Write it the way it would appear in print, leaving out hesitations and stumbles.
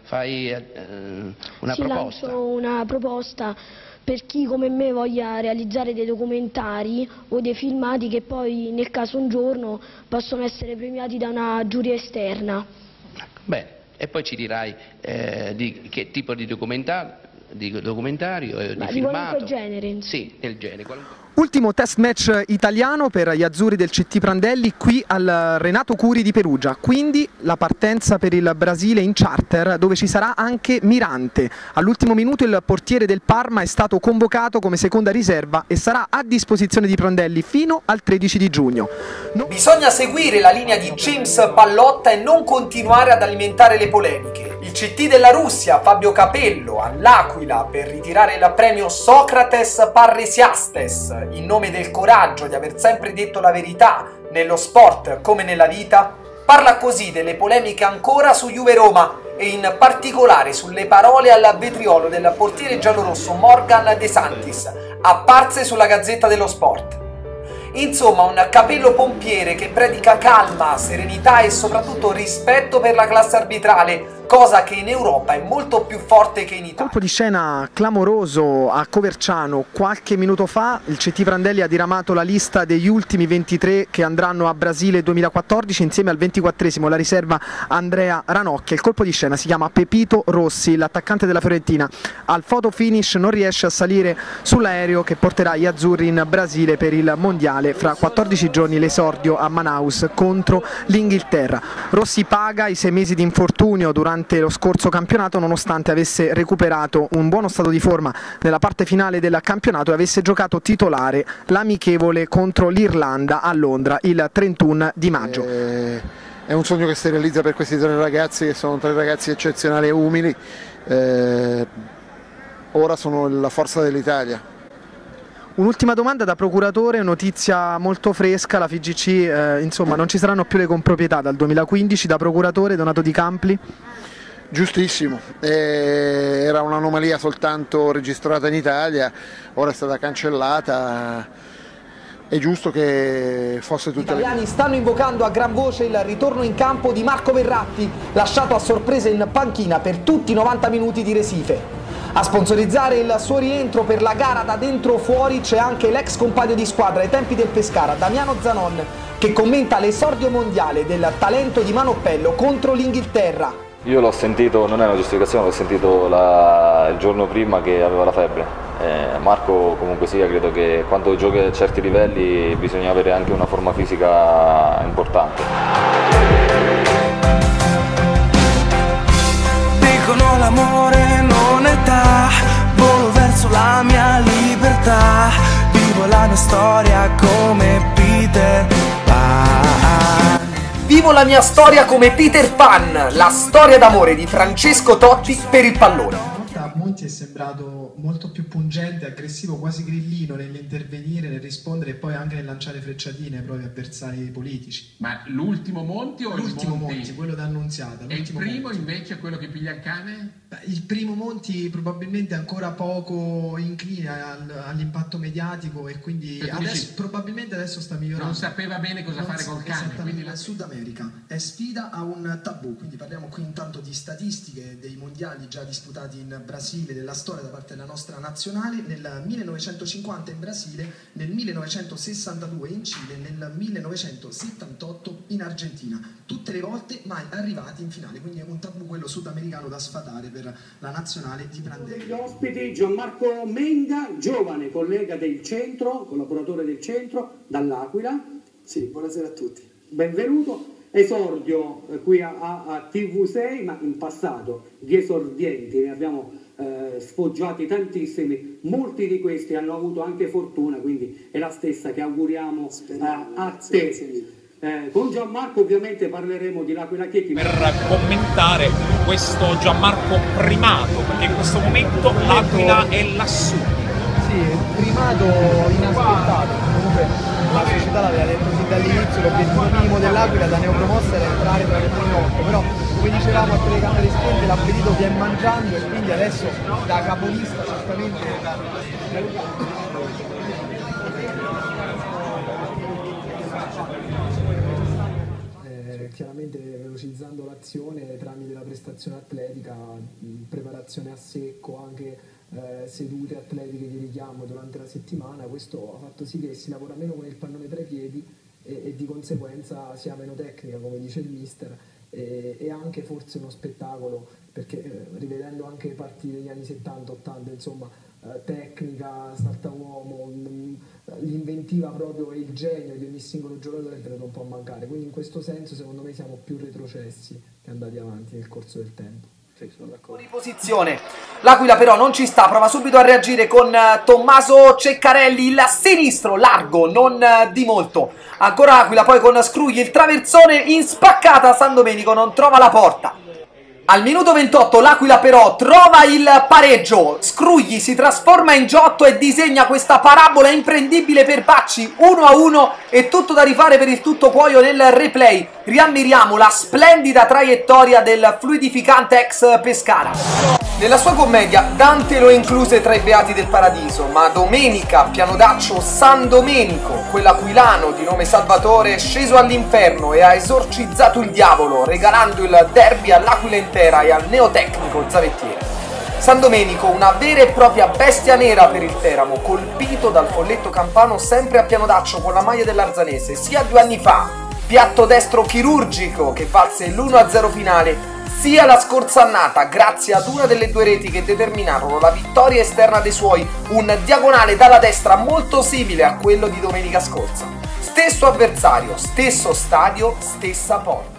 fai una proposta? Lancio una proposta per chi come me voglia realizzare dei documentari o dei filmati che poi nel caso un giorno possono essere premiati da una giuria esterna. Bene, e poi ci dirai di che tipo di documentario, di filmato? Di qualunque genere. Sì, del genere. Qualunque... Ultimo test match italiano per gli azzurri del CT Prandelli qui al Renato Curi di Perugia, quindi la partenza per il Brasile in charter dove ci sarà anche Mirante. All'ultimo minuto il portiere del Parma è stato convocato come seconda riserva e sarà a disposizione di Prandelli fino al 13 di giugno. Bisogna seguire la linea di James Pallotta e non continuare ad alimentare le polemiche. Il CT della Russia, Fabio Capello, all'Aquila per ritirare il premio Socrates Parresiastes in nome del coraggio di aver sempre detto la verità nello sport come nella vita, parla così delle polemiche ancora su Juve-Roma e in particolare sulle parole al vetriolo del portiere giallorosso Morgan De Santis, apparse sulla Gazzetta dello Sport. Insomma, un Capello pompiere che predica calma, serenità e soprattutto rispetto per la classe arbitrale, cosa che in Europa è molto più forte che in Italia. Colpo di scena clamoroso a Coverciano. Qualche minuto fa il CT Prandelli ha diramato la lista degli ultimi 23 che andranno a Brasile 2014 insieme al 24esimo, la riserva Andrea Ranocchia. Il colpo di scena si chiama Pepito Rossi, l'attaccante della Fiorentina. Al photo finish non riesce a salire sull'aereo che porterà gli azzurri in Brasile per il mondiale. Fra 14 giorni l'esordio a Manaus contro l'Inghilterra. Rossi paga i 6 mesi di infortunio durante lo scorso campionato nonostante avesse recuperato un buono stato di forma nella parte finale del campionato e avesse giocato titolare l'amichevole contro l'Irlanda a Londra il 31 di maggio. È un sogno che si realizza per questi tre ragazzi che sono tre ragazzi eccezionali e umili. Ora sono la forza dell'Italia. Un'ultima domanda da procuratore, notizia molto fresca, la FIGC, insomma non ci saranno più le comproprietà dal 2015, da procuratore Donato Di Campli. Giustissimo, era un'anomalia soltanto registrata in Italia, ora è stata cancellata, è giusto che fosse tutta. Gli italiani stanno invocando a gran voce il ritorno in campo di Marco Verratti, lasciato a sorpresa in panchina per tutti i 90 minuti di Recife. A sponsorizzare il suo rientro per la gara da dentro o fuori c'è anche l'ex compagno di squadra ai tempi del Pescara, Damiano Zanon, che commenta l'esordio mondiale del talento di Manoppello contro l'Inghilterra. Io l'ho sentito, non è una giustificazione, l'ho sentito il giorno prima che aveva la febbre. Marco comunque sia, credo che quando giochi a certi livelli bisogna avere anche una forma fisica importante. Dicono l'amore non è età, volo verso la mia libertà, vivo la mia storia come Peter Pan. Vivo la mia storia come Peter Pan, la storia d'amore di Francesco Totti per il pallone. A molti è sembrato molto più pungente, aggressivo, quasi grillino nell'intervenire, nel rispondere e poi anche nel lanciare frecciatine ai propri avversari politici. Ma l'ultimo Monti o l'ultimo Monti, quello da Annunziata. E il primo Monti. invece è quello che piglia il cane? Beh, il primo Monti probabilmente ancora poco incline all'impatto mediatico e quindi adesso, probabilmente adesso sta migliorando. Non sapeva bene cosa fare col cane. Quindi la Sud America è sfida a un tabù, quindi parliamo qui intanto di statistiche dei mondiali già disputati in Brasile, della storia da parte della nostra nazionale, nel 1950 in Brasile, nel 1962 in Cile, nel 1978 in Argentina, tutte le volte mai arrivati in finale, quindi è un tabù quello sudamericano da sfatare per la nazionale di Prandelli. Gli ospiti Gianmarco Menga, giovane collega del centro, collaboratore del centro, dall'Aquila. Sì, buonasera a tutti. Benvenuto. Esordio qui a TV6, ma in passato di esordienti ne abbiamo sfoggiati tantissimi, molti di questi hanno avuto anche fortuna, quindi è la stessa che auguriamo a te. Con Gianmarco ovviamente parleremo di l'Aquila Chieti. Per commentare questo Gianmarco primato, perché in questo momento l'Aquila è lassù. Sì, un primato inaspettato, comunque la società l'aveva detto fin dall'inizio, l'obiettivo minimo dell'Aquila da neopromossa era entrare tra le prime 8, però come dicevamo a telecamere spente l'appetito viene mangiando e quindi adesso da capolista certamente chiaramente velocizzando l'azione tramite la prestazione atletica, preparazione a secco, anche sedute atletiche di richiamo durante la settimana. Questo ha fatto sì che si lavora meno con il pallone tra i piedi e di conseguenza si ha meno tecnica, come dice il mister, e anche forse uno spettacolo, perché rivedendo anche partite degli anni 70-80, insomma, tecnica, saltauomo, l'inventiva proprio e il genio di ogni singolo giocatore è venuto un po' a mancare, quindi in questo senso secondo me siamo più retrocessi che andati avanti nel corso del tempo. Sì, sono d'accordo. Di posizione. L'Aquila però non ci sta, prova subito a reagire con Tommaso Ceccarelli, il sinistro largo, non di molto. Ancora L'Aquila, poi con Scrugli, il traversone in spaccata, San Domenico non trova la porta. Al minuto 28 l'Aquila però trova il pareggio, Scrugli si trasforma in Giotto e disegna questa parabola imprendibile per Bacci, 1-1 e tutto da rifare per il tutto cuoio nel replay. Riammiriamo la splendida traiettoria del fluidificante ex Pescara. Nella sua commedia Dante lo incluse tra i beati del paradiso, ma domenica Pianodaccio San Domenico, quell'aquilano di nome Salvatore, è sceso all'inferno e ha esorcizzato il diavolo, regalando il derby all'Aquila intera e al neotecnico Zavettiere. San Domenico, una vera e propria bestia nera per il Teramo, colpito dal folletto campano sempre a Pianodaccio con la maglia dell'Arzanese, sia 2 anni fa, piatto destro chirurgico che valse l'1-0 finale, sia la scorsa annata, grazie ad una delle 2 reti che determinarono la vittoria esterna dei suoi, un diagonale dalla destra molto simile a quello di domenica scorsa. Stesso avversario, stesso stadio, stessa porta.